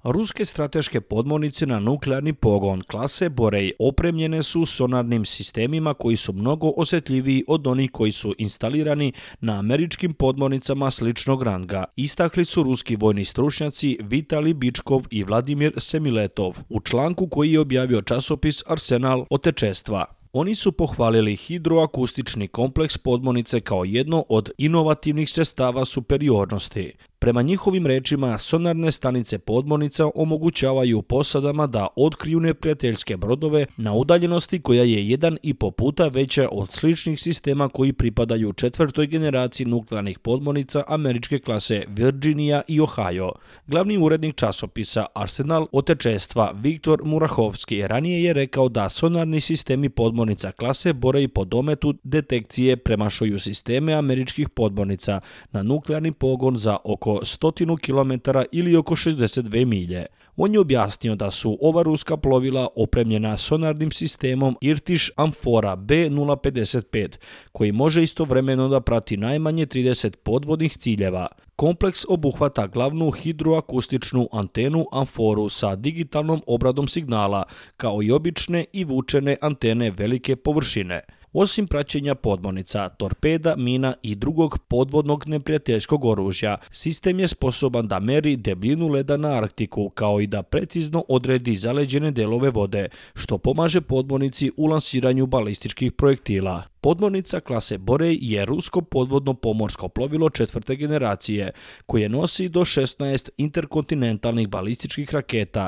Ruske strateške podmornice na nuklearni pogon klase Borej opremljene su sonarnim sistemima koji su mnogo osjetljiviji od onih koji su instalirani na američkim podmornicama sličnog ranga, istakli su ruski vojni stručnjaci Vitali Bičkov i Vladimir Semiletov u članku koji je objavio časopis Arsenal Otečestva. Oni su pohvalili hidroakustični kompleks podmornice kao jedno od inovativnih sredstava superiornosti. Prema njihovim rečima, sonarne stanice podmornica omogućavaju posadama da otkriju neprijateljske brodove na udaljenosti koja je 1,5 puta veća od sličnih sistema koji pripadaju četvrtoj generaciji nuklearnih podmornica američke klase Virginia i Ohio. Glavni urednik časopisa Arsenal Otečestva Viktor Murahovski ranije je rekao da sonarni sistemi podmornica klase Borej po dometu detekcije premašuju sisteme američkih podmornica na nuklearni pogon za oko 100 km ili oko 62 milje. On je objasnio da su ova ruska plovila opremljena sonarnim sistemom Irtiš Amfora B055, koji može istovremeno da prati najmanje 30 podvodnih ciljeva. Kompleks obuhvata glavnu hidroakustičnu antenu Amforu sa digitalnom obradom signala, kao i obične i vučene antene velike površine. Osim praćenja podmornica, torpeda, mina i drugog podvodnog neprijateljskog oružja, sistem je sposoban da meri debljinu leda na Arktiku, kao i da precizno odredi zaleđene delove vode, što pomaže podmornici u lansiranju balističkih projektila. Podmornica klase Borej je rusko podvodno pomorsko plovilo četvrte generacije, koje nosi do 16 interkontinentalnih balističkih raketa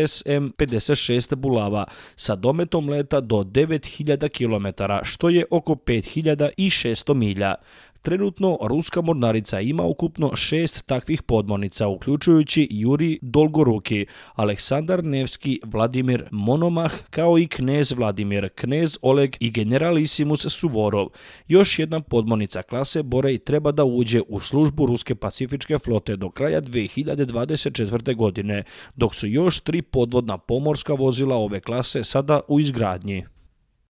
RSM-56 Bulava sa dometom leta do 9000 km, što je oko 5600 milja. Trenutno ruska mornarica ima ukupno 6 takvih podmornica, uključujući Juri Dolgoruki, Aleksandar Nevski, Vladimir Monomah, kao i knez Vladimir, knez Oleg i generalisimus Suvorov. Još jedna podmornica klase Borej treba da uđe u službu ruske pacifičke flote do kraja 2024. godine, dok su još 3 podvodna pomorska vozila ove klase sada u izgradnji.